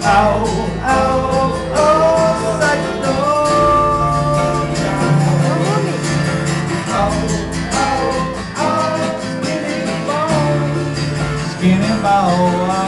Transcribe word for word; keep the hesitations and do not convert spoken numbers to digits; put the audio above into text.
Oh, oh, oh, such a dog. Oh, oh, oh, skinny bone, skinny bone.